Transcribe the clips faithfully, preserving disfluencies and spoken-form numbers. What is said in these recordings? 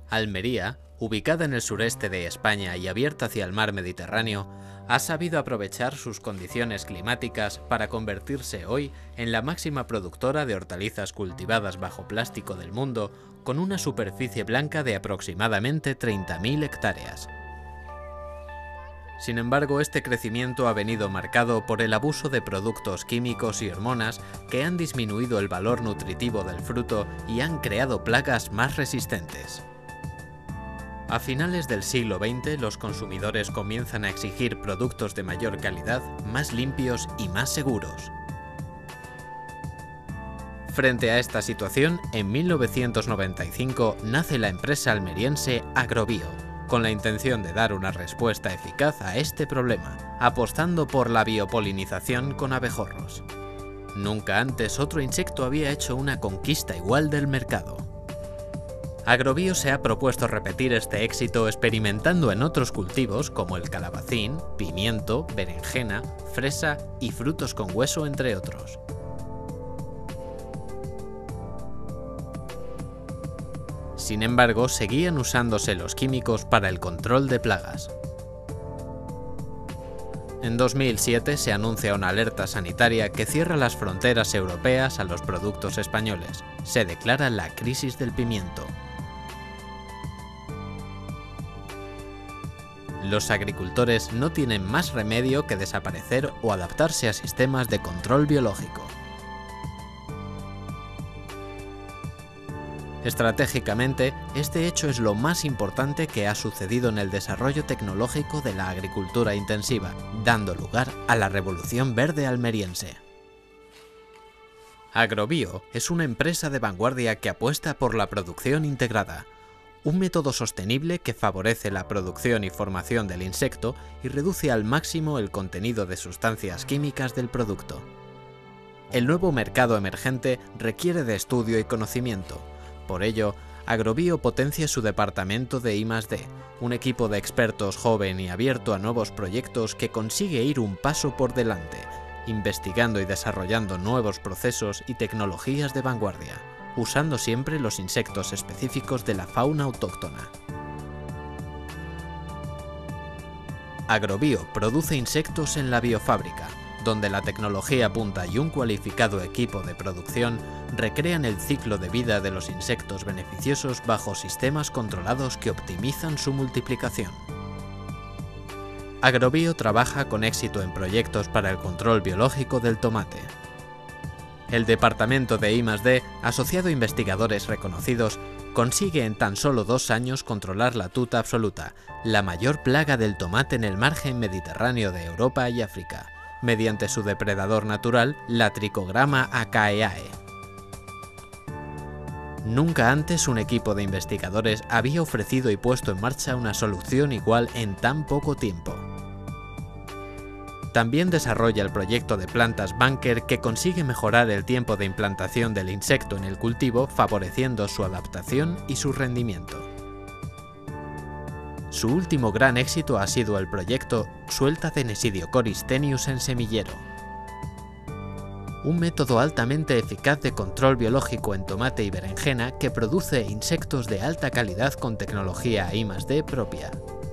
Almería, ubicada en el sureste de España y abierta hacia el mar Mediterráneo, ha sabido aprovechar sus condiciones climáticas para convertirse hoy en la máxima productora de hortalizas cultivadas bajo plástico del mundo, con una superficie blanca de aproximadamente treinta mil hectáreas. Sin embargo, este crecimiento ha venido marcado por el abuso de productos químicos y hormonas que han disminuido el valor nutritivo del fruto y han creado plagas más resistentes. A finales del siglo veinte, los consumidores comienzan a exigir productos de mayor calidad, más limpios y más seguros. Frente a esta situación, en mil novecientos noventa y cinco nace la empresa almeriense Agrobio, con la intención de dar una respuesta eficaz a este problema, apostando por la biopolinización con abejorros. Nunca antes otro insecto había hecho una conquista igual del mercado. Agrobio se ha propuesto repetir este éxito experimentando en otros cultivos como el calabacín, pimiento, berenjena, fresa y frutos con hueso, entre otros. Sin embargo, seguían usándose los químicos para el control de plagas. En dos mil siete se anuncia una alerta sanitaria que cierra las fronteras europeas a los productos españoles. Se declara la crisis del pimiento. Los agricultores no tienen más remedio que desaparecer o adaptarse a sistemas de control biológico. Estratégicamente, este hecho es lo más importante que ha sucedido en el desarrollo tecnológico de la agricultura intensiva, dando lugar a la revolución verde almeriense. Agrobio es una empresa de vanguardia que apuesta por la producción integrada, un método sostenible que favorece la producción y formación del insecto y reduce al máximo el contenido de sustancias químicas del producto. El nuevo mercado emergente requiere de estudio y conocimiento. Por ello, Agrobio potencia su departamento de I más D, un equipo de expertos joven y abierto a nuevos proyectos que consigue ir un paso por delante, investigando y desarrollando nuevos procesos y tecnologías de vanguardia, usando siempre los insectos específicos de la fauna autóctona. Agrobio produce insectos en la biofábrica, donde la tecnología punta y un cualificado equipo de producción recrean el ciclo de vida de los insectos beneficiosos bajo sistemas controlados que optimizan su multiplicación. Agrobio trabaja con éxito en proyectos para el control biológico del tomate. El departamento de I más D, asociado a investigadores reconocidos, consigue en tan solo dos años controlar la tuta absoluta, la mayor plaga del tomate en el margen mediterráneo de Europa y África, mediante su depredador natural, la Trichogramma acaeae. Nunca antes un equipo de investigadores había ofrecido y puesto en marcha una solución igual en tan poco tiempo. También desarrolla el proyecto de plantas Bunker, que consigue mejorar el tiempo de implantación del insecto en el cultivo, favoreciendo su adaptación y su rendimiento. Su último gran éxito ha sido el proyecto Suelta de Nesidiocoris tenius en semillero, un método altamente eficaz de control biológico en tomate y berenjena que produce insectos de alta calidad con tecnología I más D propia.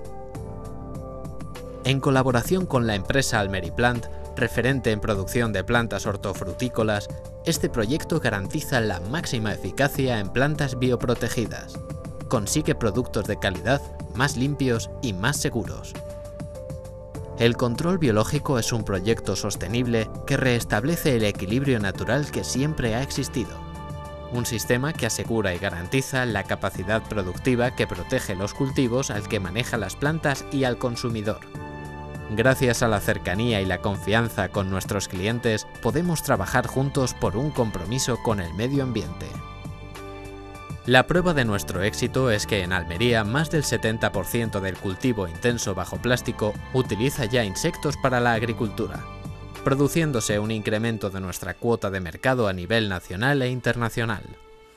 En colaboración con la empresa Almeriplant, referente en producción de plantas hortofrutícolas, este proyecto garantiza la máxima eficacia en plantas bioprotegidas. Consigue productos de calidad, más limpios y más seguros. El control biológico es un proyecto sostenible que restablece el equilibrio natural que siempre ha existido. Un sistema que asegura y garantiza la capacidad productiva que protege los cultivos, al que maneja las plantas y al consumidor. Gracias a la cercanía y la confianza con nuestros clientes, podemos trabajar juntos por un compromiso con el medio ambiente. La prueba de nuestro éxito es que en Almería más del setenta por ciento del cultivo intenso bajo plástico utiliza ya insectos para la agricultura, produciéndose un incremento de nuestra cuota de mercado a nivel nacional e internacional.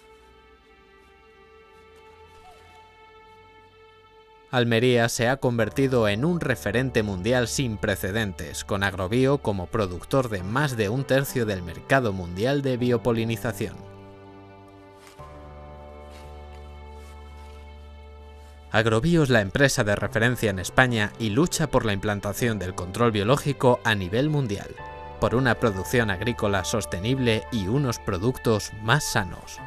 Almería se ha convertido en un referente mundial sin precedentes, con Agrobio como productor de más de un tercio del mercado mundial de biopolinización. Agrobio es la empresa de referencia en España y lucha por la implantación del control biológico a nivel mundial, por una producción agrícola sostenible y unos productos más sanos.